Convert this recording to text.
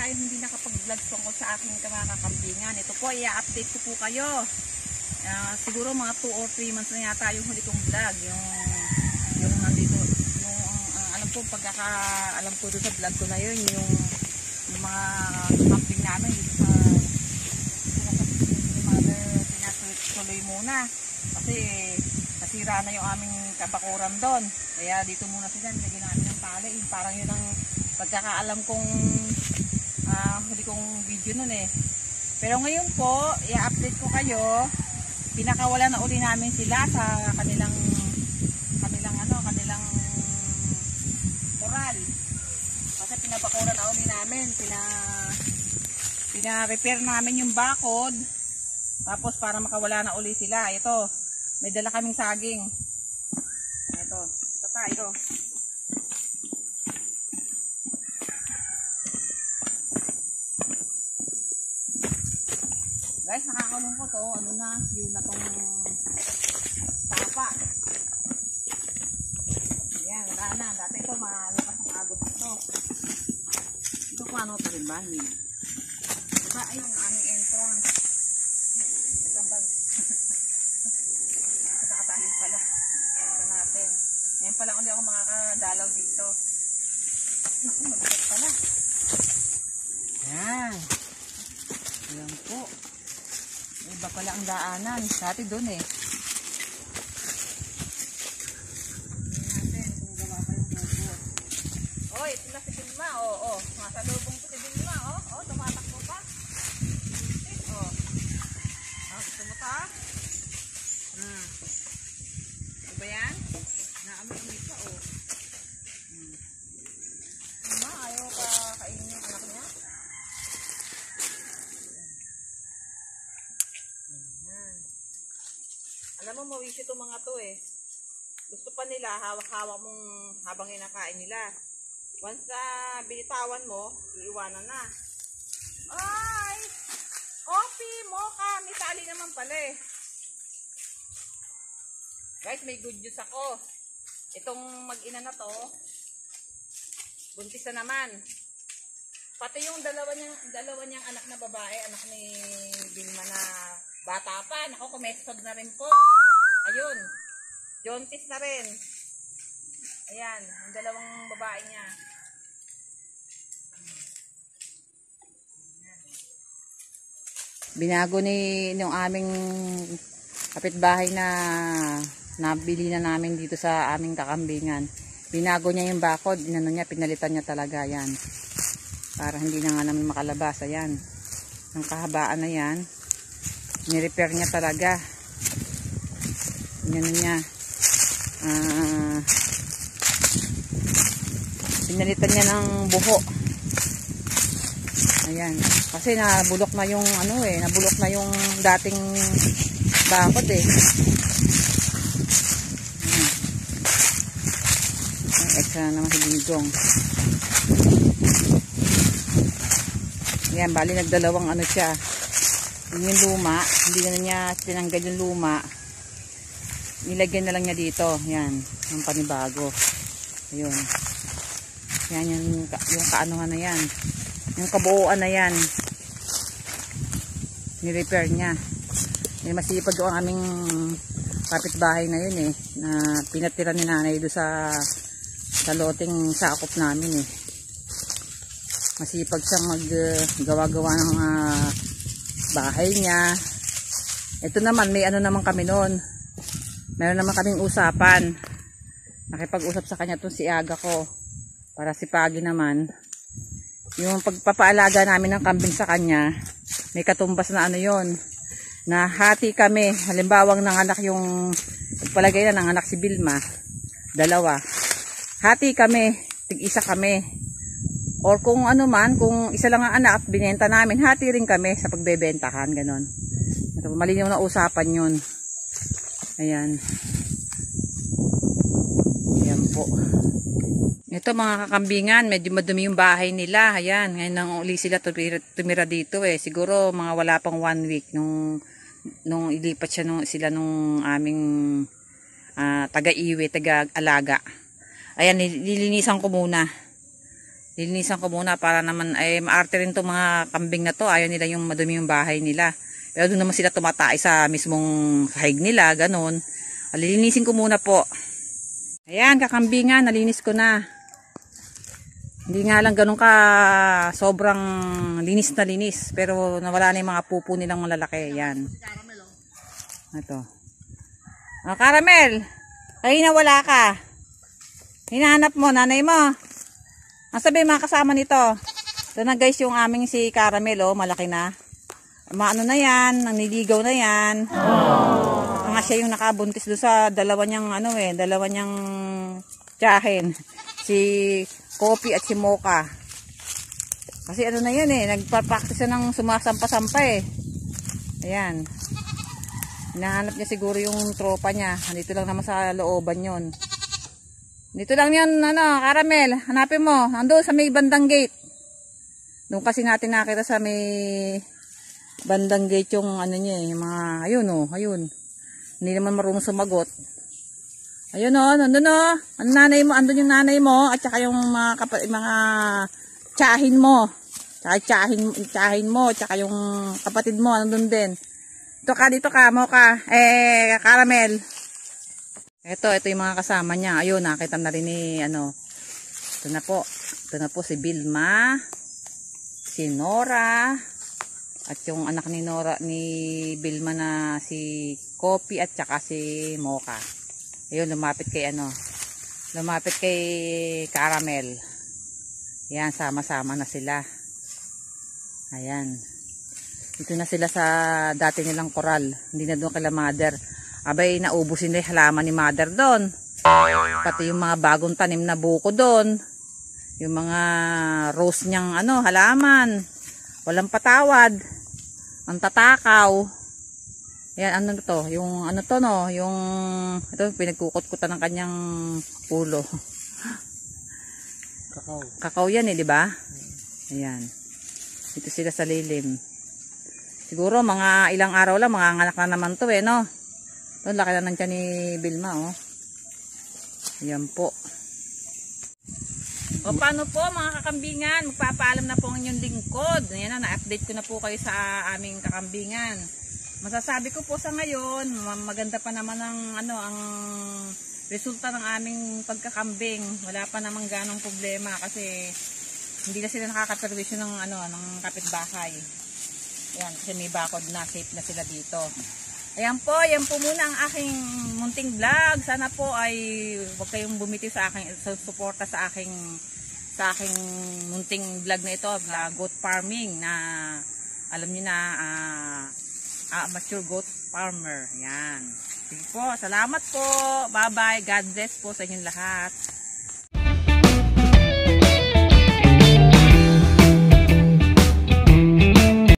tayo hindi nakapag-vlog tungkol sa aking mga kakambingan. Ito po, i-update ko po kayo. Siguro mga 2 or 3 months na yata yung huli kong vlog. Yung nandito, alam ko, pagkakaalam ko doon sa vlog ko na yun, yung mga camping namin dito sa mother, pinatuloy muna. Kasi nasira na yung aming kabakuran doon. Kaya dito muna sila, nilagyan namin ng tali. Parang yun ang pagkakaalam kong huli kong video nun eh. Pero ngayon po, i-update ko kayo. Pinakawala na uli namin sila sa kanilang koral. Kasi pinabakuran na uli namin. Pina-repair namin yung bakod. Tapos para makawala na uli sila. Ito, may dala kaming saging. Ito pa, ito. Guys, nakakalungkot to. Ano na, yun na tong tapa. Ayan, wala na. Dati ito, malakas ang agos ito. Ito kung ano pa rin ba? Diba, ayun, aming entrance. Ito ang bag. Nakatahin pala. Ito natin. Ngayon pala ulit ako makakadalaw dito. Naku, mabigat pala. Ayan. Ayan po. Iba pala ang daanan. Dati doon eh. Tingnan natin kung gawa pa yung bubot. Oy, sila si Vilma. Oo. Masalubong ko si Vilma. Oo, tumatakbo pa. Oo. Gusto mo ta? Diba yan? Naamoy pa oh. Vilma, ayaw ka kainin yung anak niya? Alam mo, mawisi itong mga to eh. Gusto pa nila, hawak-hawak mong habang inakain nila. Once na binitawan mo, iiwanan na. Ay! Opi, mocha, may tali naman pala eh. Guys, may good news ako. Itong mag-ina na to, buntis na naman. Pati yung dalawa niyang anak na babae, anak ni Vilma na bata pa. Naku, kumesod na rin po. Ayun. Jontis na rin. Ayan. Ang dalawang babae niya. Binago nung aming kapitbahay na nabili na namin dito sa aming kakambingan. Binago niya yung bakod. Inano niya, pinalitan niya talaga. Yan. Para hindi na nga namin makalabas. Ayan. Ang kahabaan na yan. Ni-repair niya talaga. Yan niya. Pinalitan niya ng buho. Ayan. Kasi nabulok na yung nabulok na yung dating bakod eh. Extra naman si Dinggong. Ayan, bali nagdalawang siya. Yung luma, hindi na niya tinanggal yung luma. Nilagyan na lang niya dito. Yan, yung panibago. Ayun. Yan yung kaanuhan na yan. Yung kabuuan na yan. Ni-repair niya. May masipag yung aming kapitbahay na yun eh. Na pinatira ni nanay doon sa loting sakop namin eh. Masipag siyang maggawa-gawa ng bahay niya. Ito naman, may naman kami noon. Meron naman kaming usapan. Nakipag-usap sa kanya itong si Aga ko. Para sipagi naman. Yung pagpapaalaga namin ng kambing sa kanya, may katumbas na yun. Na hati kami. Halimbawang nanganak yung, palagay na nanganak si Vilma. 2. Hati kami. Tig-isa kami. Or kung kung isa lang ang anak at binenta namin, hati rin kami sa pagbebentahan, ganon. Malinaw na usapan yun. Ayan. Ayan po. Ito mga kakambingan, medyo madumi yung bahay nila. Ayan, ngayon nang uli sila tumira dito eh. Siguro mga wala pang 1 week nung ilipat sila nung aming taga-iwi, taga-alaga. Ayan, nilinisan ko muna. Lilinisan ko muna para naman ay maarte rin itong mga kambing na to. Ayaw nila yung madumi yung bahay nila. Pero doon naman sila tumatay sa mismong sahig nila, ganun. Lilinisin ko muna po. Ayan, kakambingan, nalinis ko na. Hindi nga lang ganun ka sobrang linis na linis. Pero nawala na yung mga pupo nilang malalaki. Ayan. Ito. Oh, Caramel, kanina wala ka. Hinahanap mo, nanay mo. Ang sabi mga kasama nito. Ito na guys yung aming si Caramel, oh, malaki na. Maano na yan, naniligaw na yan. Nga siya yung nakabuntis doon sa dalawa niyang tiyahin. Si Kopi at si Mocha. Kasi ano na yan nagpa-practice ng sumasampa-sampa Ayan. Hinahanap niya siguro yung tropa niya. Nandito lang naman sa looban yon. Dito lang yan, Caramel. Hanapin mo. Ando sa may bandang gate. Doon kasi natin nakita sa may bandang gate yung niya yung mga, ayun. Hindi naman marunong sumagot. Ayun nandun ang nanay mo, andun yung nanay mo, at saka yung mga tiyahin mo. Tiyahin mo, at saka yung kapatid mo, andun din. Dito ka, Mocha. Caramel. Ito yung mga kasama niya. Ayun, nakita na rin ni, ito na po si Vilma, si Nora, at yung anak ni Vilma na si Kopi at saka si Mocha. Ayun, lumapit kay Caramel. Ayan, sama-sama na sila. Ayan. Dito na sila sa dati nilang koral. Hindi na doon kila mother. Abay, naubusin na yung halaman ni mother doon. Pati yung mga bagong tanim na buko doon. Yung mga rose niyang halaman. Walang patawad. Ang tatakaw. Yan, yung ito, pinagkukot-kutan ng kanyang ulo. Kakao yan di ba? Ayan. Dito sila sa lilim. Siguro mga ilang araw lang, mga anak na naman to no? Ito, laki na nandiyan ni Vilma, Ayan po. O paano po mga kakambingan, magpapaalam na po ang inyong lingkod. Ayan na-update ko na po kayo sa aming kakambingan. Masasabi ko po sa ngayon, maganda pa naman ang resulta ng aming pagkakambing. Wala pa namang ganong problema kasi hindi na sila nakakaperwisyo ng kapitbahay. Ayan, kasi may bakod na, safe na sila dito. Ayan po muna ang aking munting vlog. Sana po ay huwag kayong bumitiw sa aking suporta sa aking munting vlog na ito, goat farming na alam niyo na mature goat farmer. Yan. Sige po, salamat po. Bye bye. God bless po sa inyong lahat.